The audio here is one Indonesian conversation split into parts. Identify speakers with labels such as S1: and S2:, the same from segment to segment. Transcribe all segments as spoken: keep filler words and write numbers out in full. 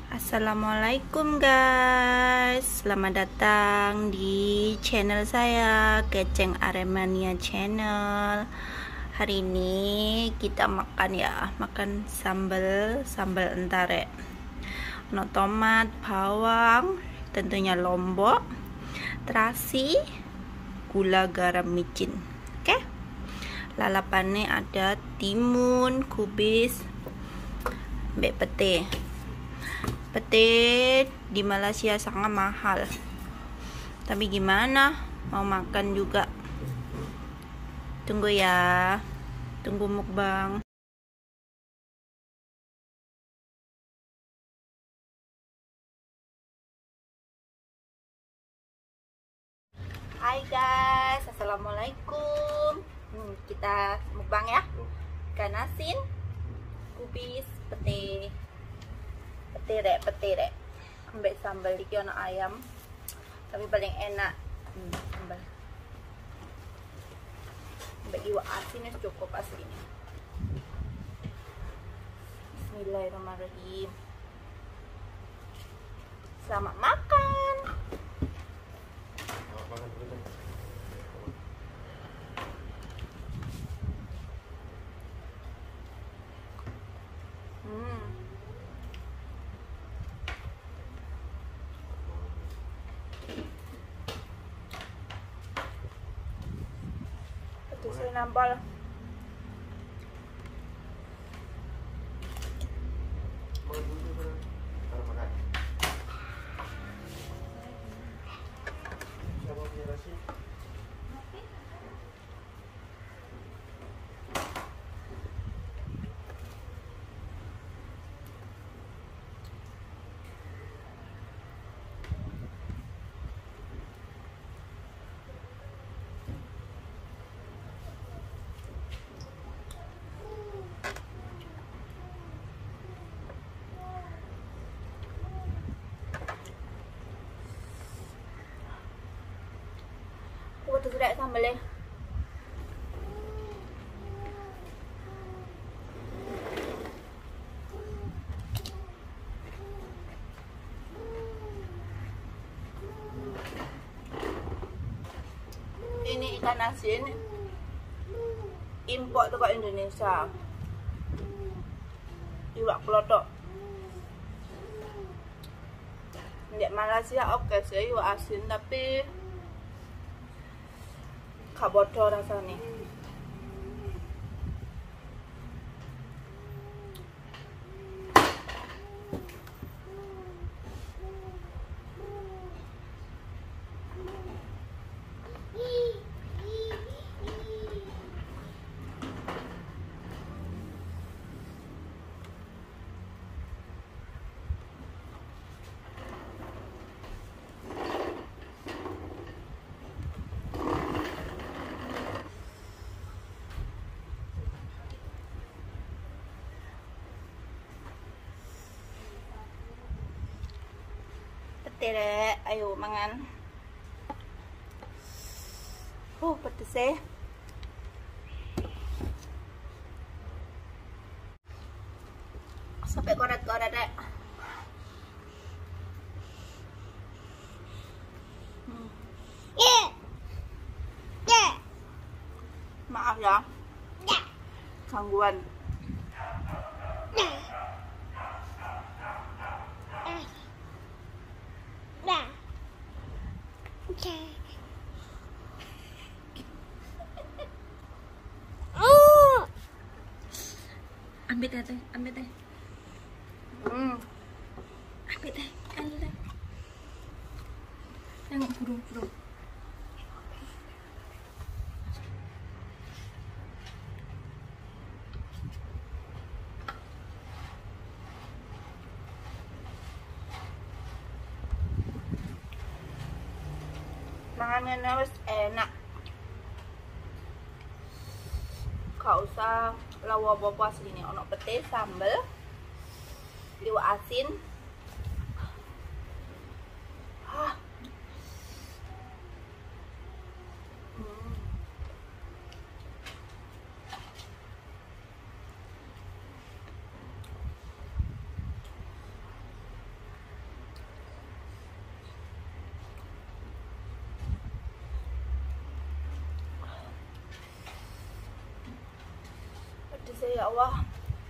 S1: Assalamualaikum guys, selamat datang di channel saya, Keceng Aremania Channel. Hari ini kita makan ya, makan sambal sambal entare, no tomat, bawang, tentunya lombok, terasi, gula, garam, micin. Oke, lalapannya ada timun, kubis, mbek pete. Pete di Malaysia sangat mahal, tapi gimana, mau makan juga. Tunggu ya, tunggu mukbang. Hai guys, assalamualaikum. hmm, Kita mukbang ya. Ikan asin, kubis, pete petirek petirek ambek sambal iki ono ayam, tapi paling enak hmm, sambal ambek iwak asin itu cukup aslinya. Bismillahirrahmanirrahim. Selamat makan. hmm. Saya nambal. Betul sudah sambalnya. Ini ikan asin impor tuh ke Indonesia. Iwak kelotok. Di Malaysia oke sih iwak asin, tapi kabodo rasanya. Tere, ayo mangan. Oh, pedes eh. Sampai koret-koret deh. Hmm. Maaf ya, gangguan. Ambil teh, ambil teh. Hmm. Ambil teh, ambil teh. Tengok burung-burung. Makannya harus enak. Gak usah lawa apa aslinya. Ono pete, sambal, iwak asin. Hah. Hmm. ya Allah.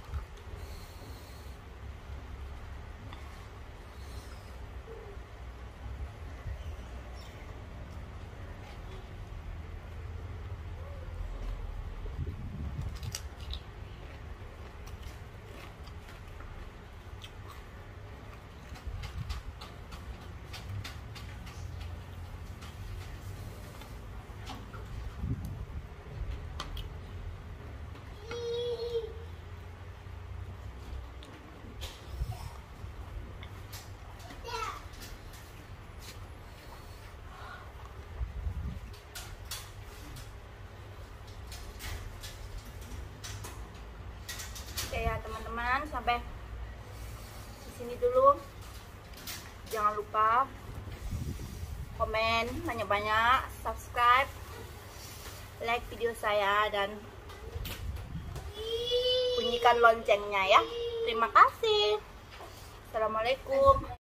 S1: Oke ya teman-teman, sampai di sini dulu. Jangan lupa komen banyak-banyak, subscribe, like video saya, dan bunyikan loncengnya ya. Terima kasih. Assalamualaikum.